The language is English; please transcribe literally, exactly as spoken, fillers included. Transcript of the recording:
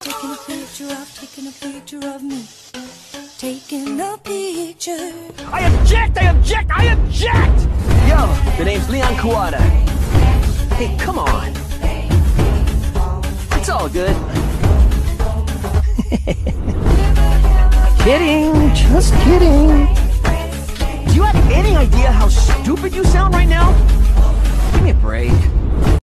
Taking a picture of, taking a picture of me. Taking a picture. I object! I object! I object! Yo, the name's Leon Kawada. Hey, come on. It's all good. Kidding, just kidding. Do you have any idea how stupid you sound right now? Give me a break.